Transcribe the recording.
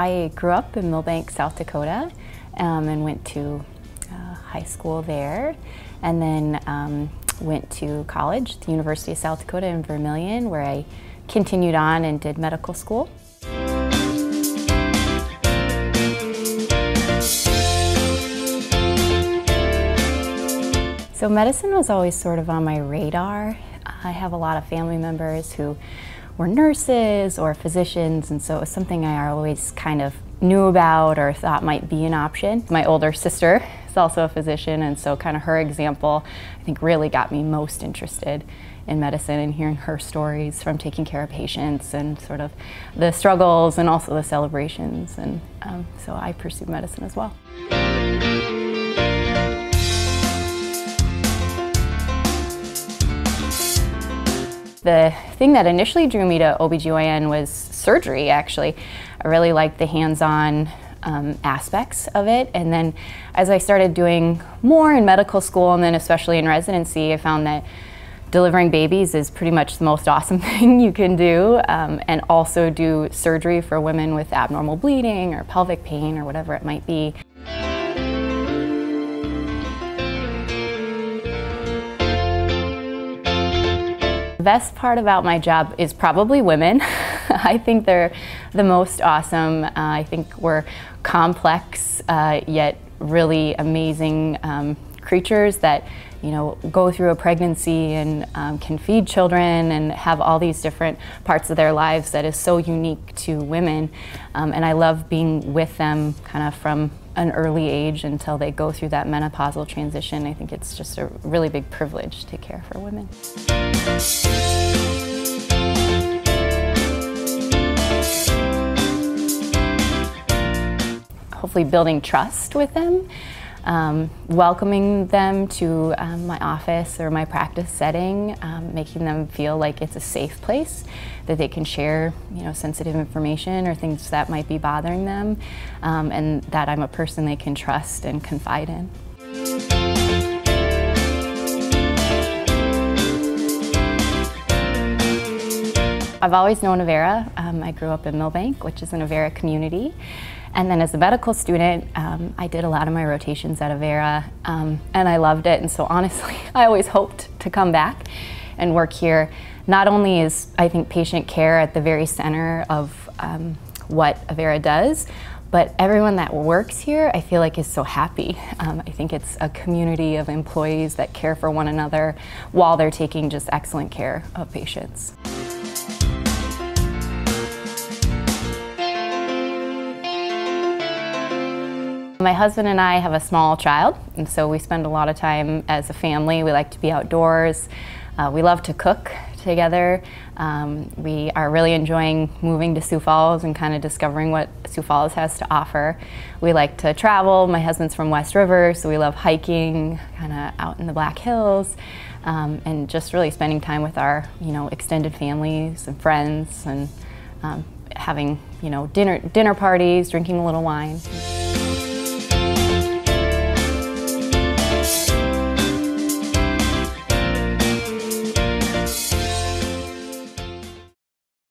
I grew up in Millbank, South Dakota, and went to high school there, and then went to college, the University of South Dakota in Vermilion, where I continued on and did medical school. So medicine was always sort of on my radar. I have a lot of family members who were nurses or physicians, and so it was something I always kind of knew about or thought might be an option. My older sister is also a physician, and so kind of her example, I think, really got me most interested in medicine and hearing her stories from taking care of patients and sort of the struggles and also the celebrations, and so I pursued medicine as well. The thing that initially drew me to OBGYN was surgery, actually. I really liked the hands-on aspects of it, and then as I started doing more in medical school and then especially in residency, I found that delivering babies is pretty much the most awesome thing you can do, and also do surgery for women with abnormal bleeding or pelvic pain or whatever it might be. The best part about my job is probably women. I think they're the most awesome. I think we're complex yet really amazing creatures that, you know, go through a pregnancy and can feed children and have all these different parts of their lives that is so unique to women. And I love being with them kind of from an early age until they go through that menopausal transition. I think it's just a really big privilege to care for women. Hopefully building trust with them, welcoming them to my office or my practice setting, making them feel like it's a safe place, that they can share, you know, sensitive information or things that might be bothering them, and that I'm a person they can trust and confide in. I've always known Avera. I grew up in Millbank, which is an Avera community. And then as a medical student, I did a lot of my rotations at Avera, and I loved it. And so honestly, I always hoped to come back and work here. Not only is, I think, patient care at the very center of what Avera does, but everyone that works here, I feel like, is so happy. I think it's a community of employees that care for one another while they're taking just excellent care of patients. My husband and I have a small child, and so we spend a lot of time as a family. We like to be outdoors. We love to cook together. We are really enjoying moving to Sioux Falls and kind of discovering what Sioux Falls has to offer. We like to travel. My husband's from West River, so we love hiking, kind of out in the Black Hills, and just really spending time with our, you know, extended families and friends, and having, you know, dinner parties, drinking a little wine.